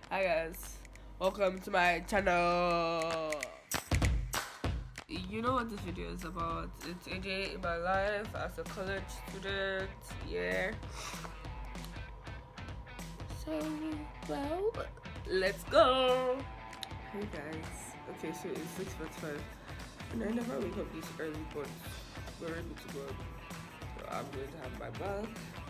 Hi guys, welcome to my channel. You know what this video is about. It's a day in my life as a college student. Yeah. So, well, let's go. Hey guys. Okay, so it's 6:45 and I never wake up this early, but we're ready to go. So I'm going to have my bath.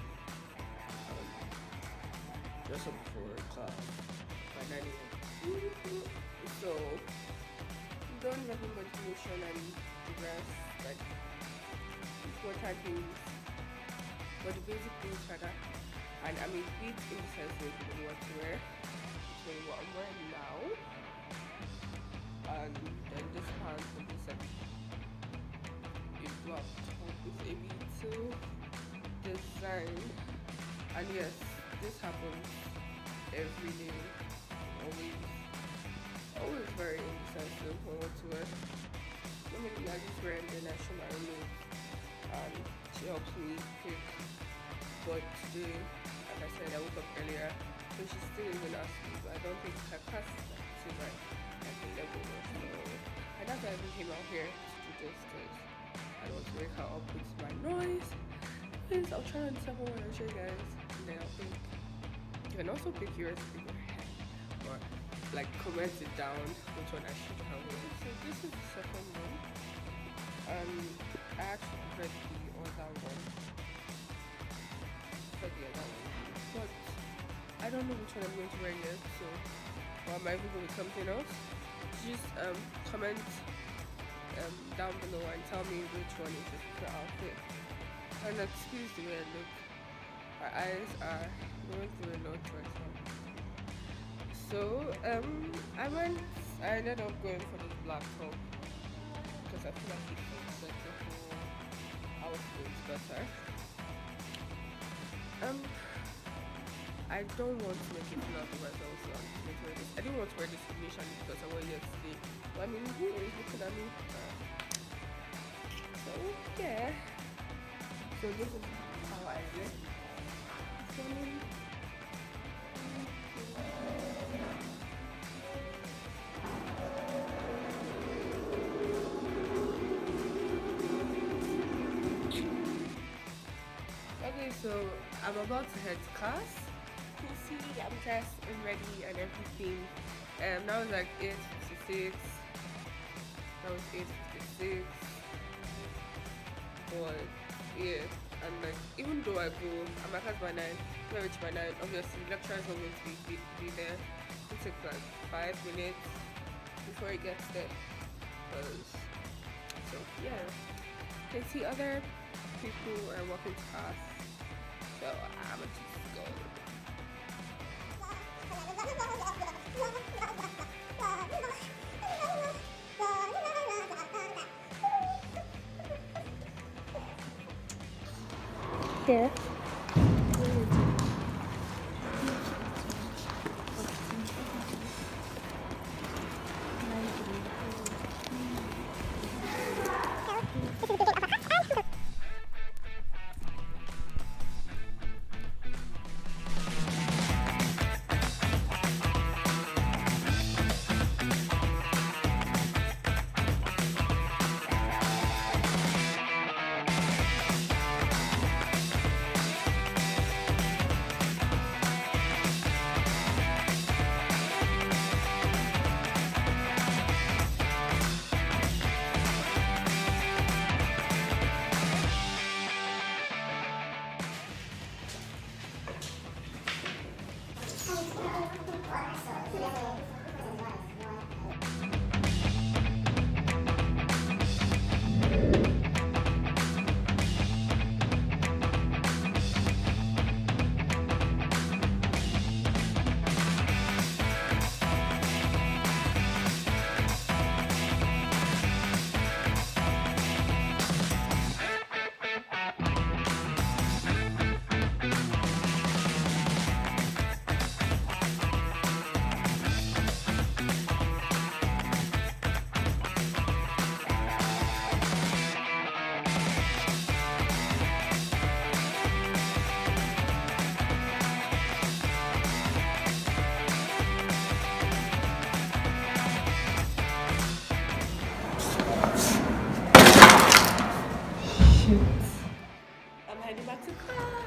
Dress up for class by 9 a.m. So, don't let me go to motion and dress like important things, but the basic things rather. And I'm a bit indecisive in what to wear, between what I'm wearing now and then this pants and this like a black top with a B2 design. And yes, this happens every day, always very indecisive on what to wear. Normally I just wear and then I show my roommate and she helps me pick. But today, like I said, I woke up earlier, so she still even asked me, but I don't think her class is like a level or so. And that's why I even came out here to do this, because I don't want to wake her up with my noise. Please, I'll try and decide what I'll show you guys. And then I'll pick. You can also pick yours in your head, or like comment it down which one I should have. So this is the second one. I actually read the other one. But I don't know which one I'm going to wear yet, so or I might even go with something else. Just comment down below and tell me which one is your favorite outfit. And excuse the way I look, my eyes are going through a lot right now. So I ended up going for this black top because I feel like it fits like the whole outfit better. I don't want to make it feel like myself, so I'm just going to wear this. I didn't want to wear this initially because I wore it yesterday. But I mean, who is looking at me? So yeah. So this is how I dress. Okay, so I'm about to head to class. You see, I'm dressed and ready and everything. Now it's like 8:56. That was 8:56. But yeah, and like even though I'm at class by 9, when I reach by 9, obviously lecturers are going to be there. It takes like 5 minutes before it gets there. So yeah, you can see other people are walking to class. So I'm gonna just go. Yeah. shoot. I'm heading back to class.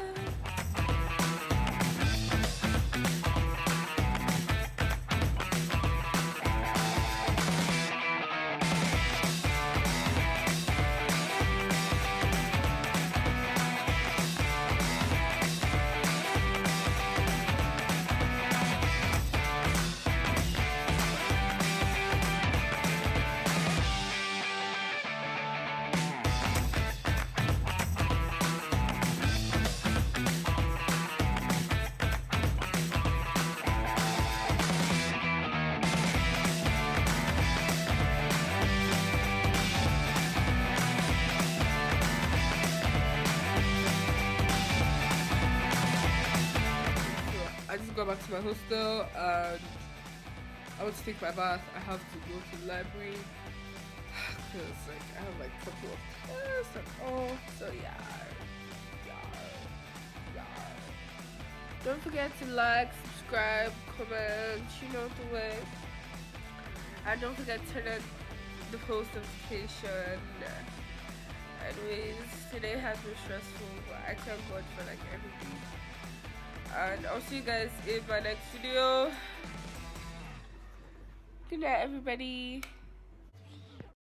I just got back to my hostel and I want to take my bath. I have to go to the library because like I have like a couple of tests and all. So yeah. Don't forget to like, subscribe, comment, you know the way. And don't forget to turn on the post notification. Anyways, today has been stressful, but I thank God for like everything. And I'll see you guys in my next video. Good night, everybody.